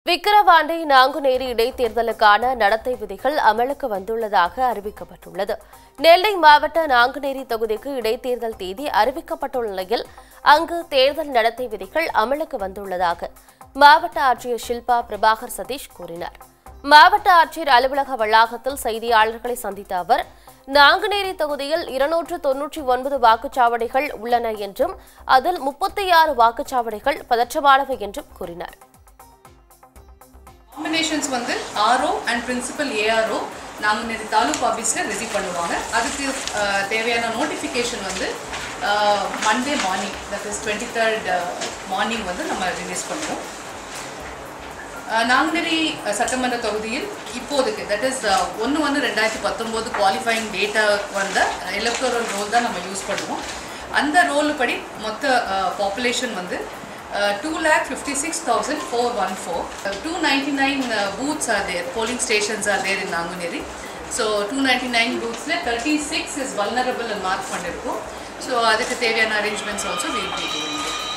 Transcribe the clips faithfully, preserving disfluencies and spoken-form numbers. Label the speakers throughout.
Speaker 1: விக்கிரவாண்டி நாங்குநேரி இடைத்தேர்தலுக்கான நடத்தை விதிகள் அமலுக்கு வந்துள்ளதாக அறிவிக்கப்பட்டுள்ளது. நெல்லை மாவட்ட நாங்குநேரி தொகுதிக்கு இடைத்தேர்தல் தேதி அறிவிக்கப்பட்டுள்ள நிலையில் அங்கு தேர்தல் நடத்தை விதிகள் அமலுக்கு வந்துள்ளதாக மாவட்ட ஆட்சியர் ஷில்பா பிரபாகர் சதீஷ் கூறினார். மாவட்ட ஆட்சியர் அலுவலக வளாகத்தில் செய்தியாளர்களை சந்தித்த அவர், நாங்குநேரி தொகுதியில் இருநூற்று தொன்னூற்றி ஒன்பது வாக்குச்சாவடிகள் உள்ளன என்றும் அதில் முப்பத்தி ஆறு வாக்குச்சாவடிகள் பதற்றமானவை என்றும் கூறினார்.
Speaker 2: Nominations வந்து R O and Principal A R O Nanguneri taluka ஆபீஸ்ல ரெடி பண்ணுவாங்க. அதுக்கு தேவையான நோட்டிஃபிகேஷன் வந்து Monday morning, that is twenty third morning வந்து நம்ம ரிலீஸ் பண்ணுவோம். நாங்குநேரி சட்டமன்ற தொகுதியில் இப்போதைக்கு தட் இஸ் ஒன்று ஒன்று ரெண்டாயிரத்தி பத்தொம்போது குவாலிஃபைங் டேட்டா வந்த எலக்டோரல் ரோல் தான் நம்ம யூஸ் பண்ணுவோம். அந்த ரோல் படி மொத்த பாப்புலேஷன் வந்து Uh, two lakh fifty-six thousand four hundred fourteen. Uh, two hundred ninety-nine uh, booths are there, polling stations are there in Naguneri. So two hundred ninety-nine booths le thirty-six is vulnerable and mark pandirukku. So adukku theviyana arrangements also we will be doing.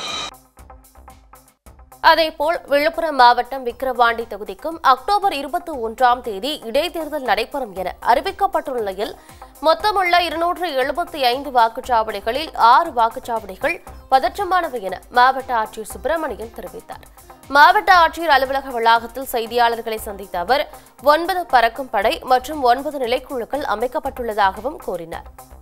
Speaker 1: அதேபோல் விழுப்புரம் மாவட்டம் விக்கிரவாண்டி தொகுதிக்கும் October இருபத்தி ஒன்றாம் தேதி இடைத்தேர்தல் நடைபெறும் என அறிவிக்கப்பட்டுள்ள நிலையில் மொத்தமுள்ள இருநூற்று எழுபத்தி ஐந்து வாக்குச்சாவடிகளில் ஆறு வாக்குச்சாவடிகள் பதற்றமானவை என மாவட்ட ஆட்சியர் சுப்பிரமணியன் தெரிவித்தார். மாவட்ட ஆட்சியர் அலுவலக வளாகத்தில் செய்தியாளர்களை சந்தித்த அவர், ஒன்பது பறக்கும் படை மற்றும் ஒன்பது நிலைக்குழுக்கள் அமைக்கப்பட்டுள்ளதாகவும் கூறினார்.